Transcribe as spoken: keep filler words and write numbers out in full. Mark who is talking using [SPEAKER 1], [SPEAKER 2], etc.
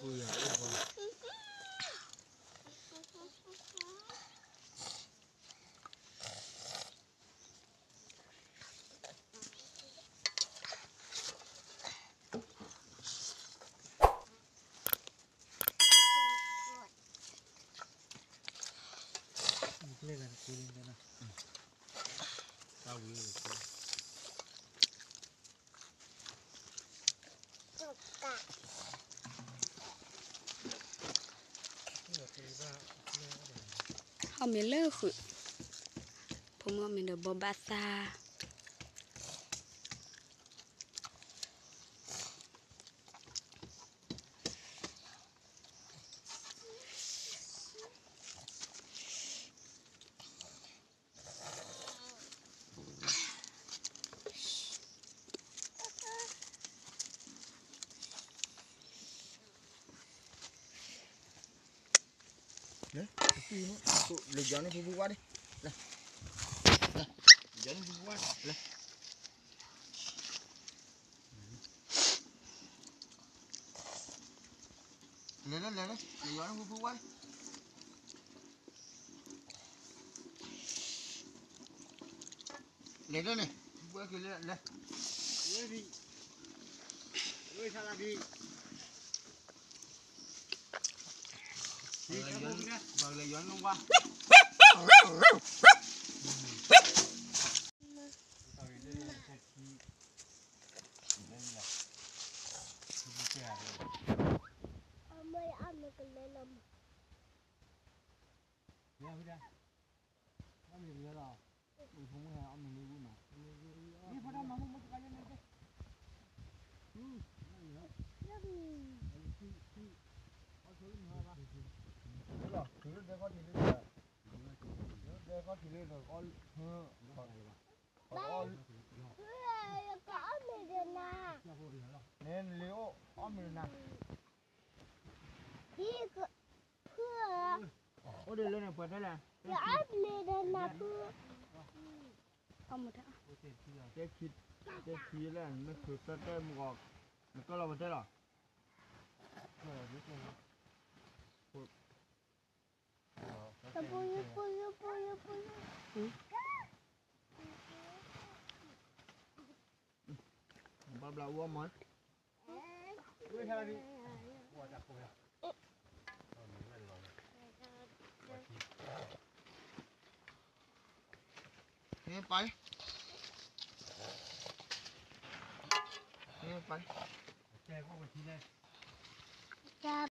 [SPEAKER 1] เล่นกันคุยกันนะตาวิว
[SPEAKER 2] เขาไม่เลิกคือผมว่ามันเดบบอบาซา
[SPEAKER 3] เลยย้อนให้ผู้ว่าดิเลยย้อนให้ผู้ว่าเลยเลยเลยเลยเลยย้อนให้ผู้ว่าเลยเลยเลยผู้ว่าคือเลยเลยเลยดิเลยชาลาดิเลยย้อนบอกเลยย้อนลงว่าเนี่ยพี่เด้ไม่มีเยอะหรอกผมคงไม่เอาไม่รู้มานี่พอทำมามุ้งมุ้งกันยังไงเด้อืมนั่นเหรอยังที่ที่เอาช่วยมาบ้างนี่หรอถือเดี๋ยวเขาถือเดี๋ยวเดี๋ยวเขาถือเลยก็เอาเฮ้อเอาเอาเพื่อก็เอาไม่ได้นะเนี่ยเลี้ยวเอาไม่ได้นะพี่ก็เพื่อโอ้เดี๋ยวเลยเนี่ยเปิดได้แล้วอย่าอัพเลยนะนะเพื่อ
[SPEAKER 2] เอาหมดอ่ะ
[SPEAKER 3] เจ๊คิดเจ๊คิดแล้วไม่คือเต้มบอกมันก็เราไม่ได้หรอเออนิดนึงปุยปุยปุยปุยปุยบ้าบ้าวัวมันด้วยใช่ไหมพี่วัวจับปุยนี่ไปนี่ไปแกก็ไปที่ไหน